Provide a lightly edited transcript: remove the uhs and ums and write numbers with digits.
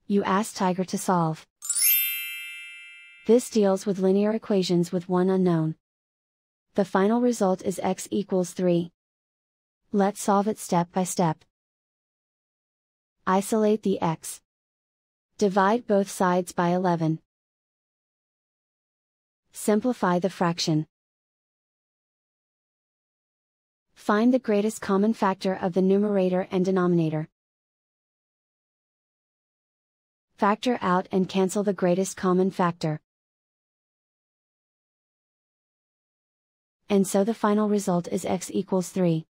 you ask Tiger to solve. This deals with linear equations with one unknown. The final result is x equals 3. Let's solve it step by step. Isolate the x. Divide both sides by 11. Simplify the fraction. Find the greatest common factor of the numerator and denominator. Factor out and cancel the greatest common factor. And so the final result is x equals 3.